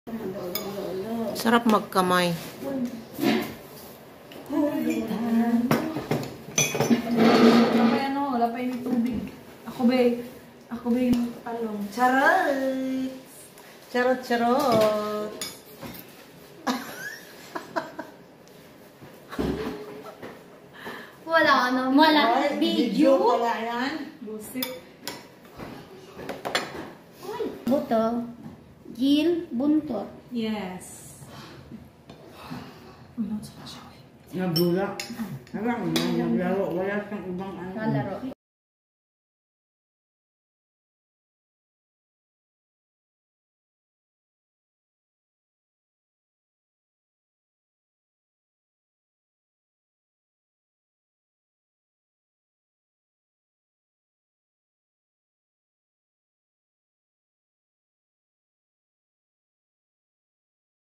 Sarap magkamay. Wala pa yung tubig. Ako ba yung talong. Charot! Charot! Wala naman. Wala. Video? Wala yan. Busit. Buto. Gil, buntot. Yes. Nagulak. Naglaro. Wala kang ibang ano. Kalaro.